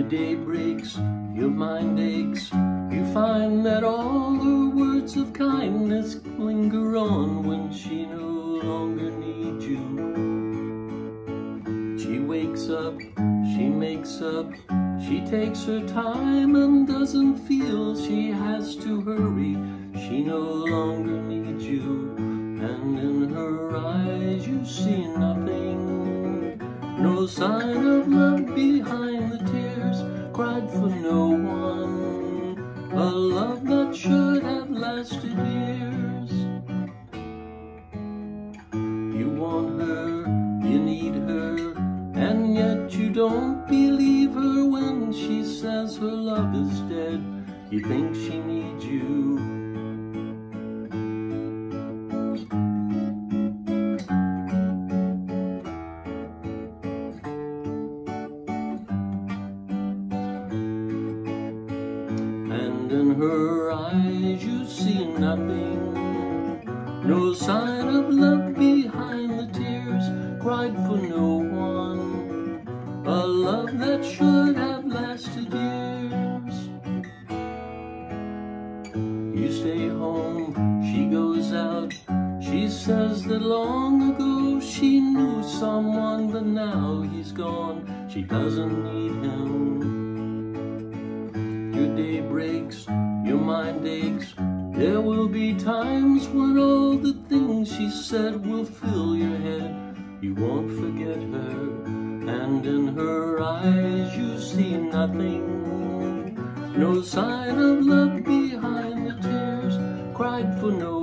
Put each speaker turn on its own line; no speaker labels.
day breaks, your mind aches. You find that all her words of kindness linger on when she no longer needs you. She wakes up, she makes up, she takes her time and doesn't feel she has to hurry. She no longer needs you, and in her eyes you see nothing. No sign of love behind the tears, cried for no one. A love that should have lasted years. You want her, you need her, and yet you don't believe her when she says her love is dead. You think she needs you. And in her eyes you see nothing. No sign of love behind the tears, cried for no one. A love that should have lasted years. You stay home, she goes out. She says that long ago she knew someone, but now he's gone. She doesn't need him. Your day breaks, your mind aches. There will be times when all the things she said will fill your head. You won't forget her, and in her eyes you see nothing. No sign of love behind the tears, cried for no